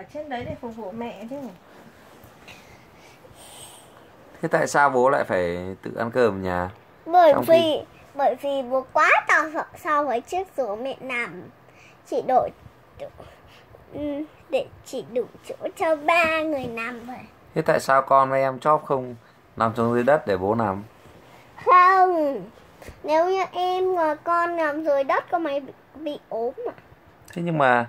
trên đấy để phục vụ mẹ chứ. Thế tại sao bố lại phải tự ăn cơm ở nhà? Bởi vì bố quá to so với chiếc giường mẹ nằm. Chỉ đủ chỗ cho 3 người nằm thôi. Thế tại sao con với em chóp không nằm xuống dưới đất để bố nằm? Không, nếu như em và con nằm dưới đất con mày bị ốm mà. Thế nhưng mà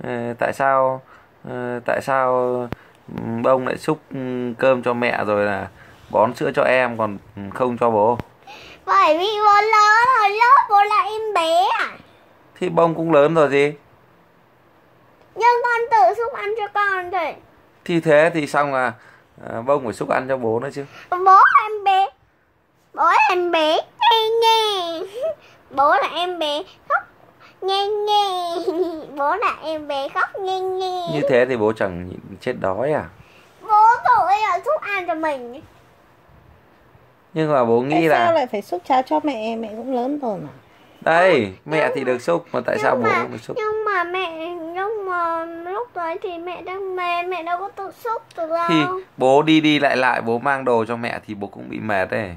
tại sao bông lại xúc cơm cho mẹ rồi là bón sữa cho em còn không cho bố? Bởi vì bố lớn rồi, lớp bố là em bé à? Thì bông cũng lớn rồi gì? Nhưng con tự xúc ăn cho con thôi. Thì thế thì xong là bông phải xúc ăn cho bố nữa chứ. Bố là em bé. Bố là em bé nghe nghe. Bố là em bé khóc nghe nghe. Bố là em bé khóc nghe nghe. Như thế thì bố chẳng chết đói à? Bố tự là xúc ăn cho mình. Nhưng mà bố nghĩ tại là sao lại phải xúc cháo cho mẹ? Mẹ cũng lớn rồi mà. đây, mẹ thì được xúc mà tại sao bố không được xúc? Nhưng mà lúc đấy thì mẹ đâu có tự xúc được đâu. Thì bố đi lại bố mang đồ cho mẹ thì bố cũng bị mệt đấy.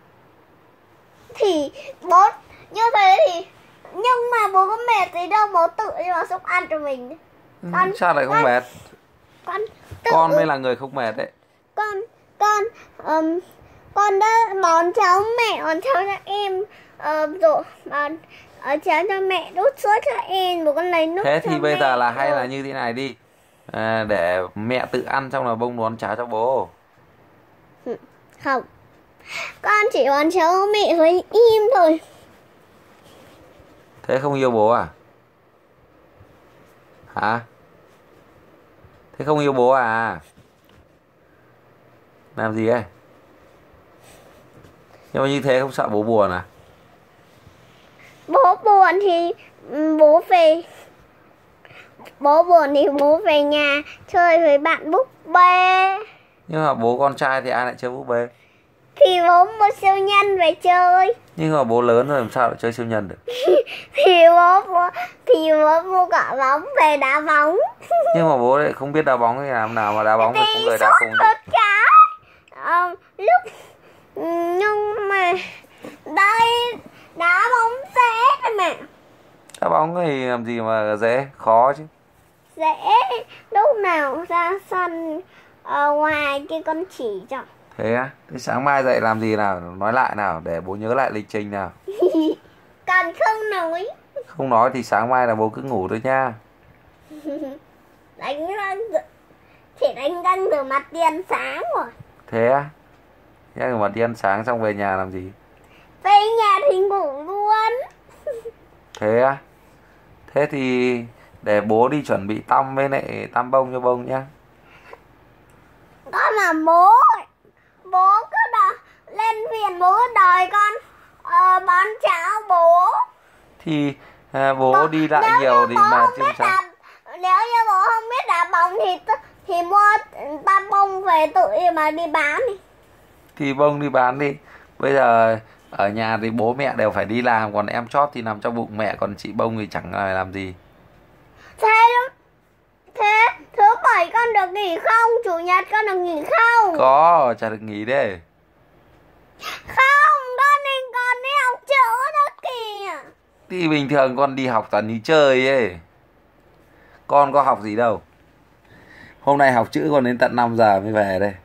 Thì bố như thế thì nhưng mà bố có mệt gì đâu, bố tự đi mà xúc ăn cho mình. Sao lại không mệt? Con mới là người không mệt đấy. Con đã bón cháu mẹ, bón cháu cho em, rồi cháu cho mẹ đút sữa cho em, một con lấy nước. Thế thì bây mẹ giờ là hay là như thế này đi, để mẹ tự ăn xong là bông bón cháo cho bố. Không, con chỉ bón cháu mẹ với em thôi. Thế không yêu bố à? Hả? Thế không yêu bố à? Làm gì ấy? Nhưng mà như thế không sợ bố buồn à? Bố buồn thì bố về. Bố buồn thì bố về nhà chơi với bạn búp bê. Nhưng mà bố con trai thì ai lại chơi búp bê? Thì bố mua siêu nhân về chơi. Nhưng mà bố lớn rồi làm sao lại chơi siêu nhân được? thì bố mua quả bóng về đá bóng. Nhưng mà bố lại không biết đá bóng thì làm nào mà đá bóng thì có người đá cùng chứ. Nhưng mà đây đá bóng dễ thôi mà. Đá bóng thì làm gì mà dễ, khó chứ. Dễ, lúc nào ra sân ngoài kia con chỉ cho. Thế á? Thế sáng mai dậy làm gì nào? Nói lại nào để bố nhớ lại lịch trình nào. Còn không nói. Không nói thì sáng mai là bố cứ ngủ thôi nha. Chỉ đánh răng rửa mặt đi ăn sáng rồi. Thế á? Thế mà đi ăn sáng xong về nhà làm gì? Về nhà thì ngủ luôn. Thế á? Thế thì để bố đi chuẩn bị tăm với lại tăm bông cho bông nhá. Con là bố cứ lên viện bố cứ đòi con bón cháo bố. Thì bố đi lại nhiều thì mệt chứ sao? Nếu như bố không biết đá bóng thì mua tăm bông về tự mà đi bán đi. Thì bông đi bán đi. Bây giờ ở nhà thì bố mẹ đều phải đi làm, còn em chót thì nằm trong bụng mẹ, còn chị bông thì chẳng làm gì. Thế thứ bảy con được nghỉ không? Chủ nhật con được nghỉ không? Có, chả được nghỉ đấy. Không, con đi học chữ đó kìa. Thì bình thường con đi học toàn đi chơi ấy. Con có học gì đâu. Hôm nay học chữ còn đến tận 5 giờ mới về đây.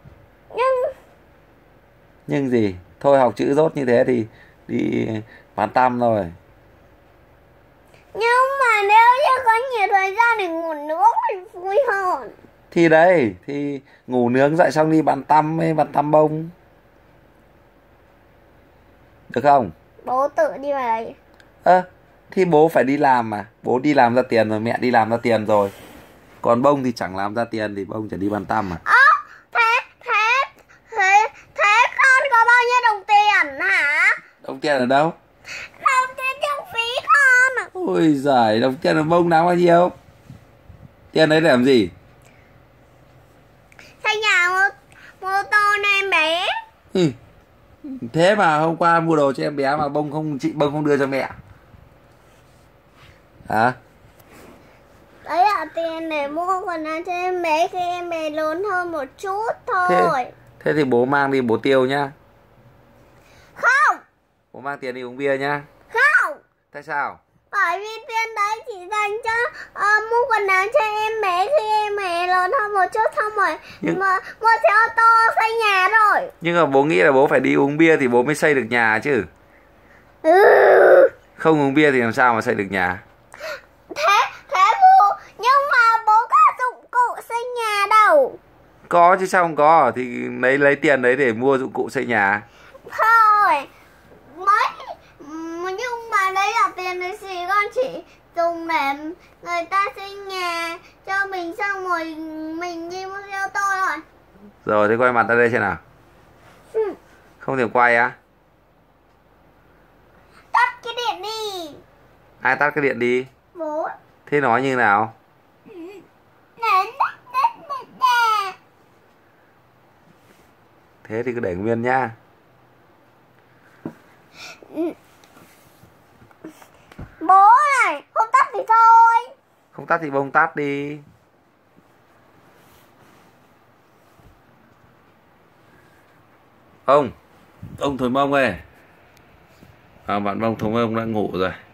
Nhưng gì? Thôi học chữ dốt như thế thì đi bán tăm rồi. Nhưng mà nếu như có nhiều thời gian để ngủ nướng thì vui hơn. Thì đấy, thì ngủ nướng dậy xong đi bán tăm với bán tăm bông. Được không? Bố tự đi vào đấy. Thì bố phải đi làm mà. Bố đi làm ra tiền rồi, mẹ đi làm ra tiền rồi. Còn bông thì chẳng làm ra tiền thì bông chỉ đi bán tăm mà. Thế con có bao nhiêu đồng tiền hả? Đồng tiền ở đâu? Đồng tiền trong phí con. Ôi giời, đồng tiền ở bông đáng bao nhiêu? Tiền đấy để làm gì? Xây nhà mô tô này em bé. Thế mà hôm qua mua đồ cho em bé mà chị bông không đưa cho mẹ. Hả? Đấy ạ, tiền để mua quần áo cho em bé khi em bé lớn hơn một chút thôi. Thế thì bố mang đi bố tiêu nhá. Không. Bố mang tiền đi uống bia nhá. Không. Tại sao? Bởi vì tiền đấy chỉ dành cho mua quần áo cho em bé khi em bé lớn hơn một chút, xong rồi mà mua xe ô tô xây nhà rồi. Nhưng mà bố nghĩ là bố phải đi uống bia thì bố mới xây được nhà chứ. Không uống bia thì làm sao mà xây được nhà? Thế bố, nhưng mà bố có dụng cụ xây nhà đâu. Có chứ sao không có, thì lấy tiền đấy để mua dụng cụ xây nhà. Thôi, nhưng mà đấy là tiền đấy gì, con chỉ dùng để người ta xây nhà cho mình, xong rồi mình đi mua xe ô tô rồi. Rồi thế quay mặt ra đây xem nào. Không thể quay á? Tắt cái điện đi. Ai tắt cái điện đi? Bố. Thế nói như nào? Thế thì cứ để nguyên nhá. Bố này, không tắt thì thôi. Không tắt thì bông tắt đi. Ông thổi mông ơi. Bạn Bông thổi mông đã ngủ rồi.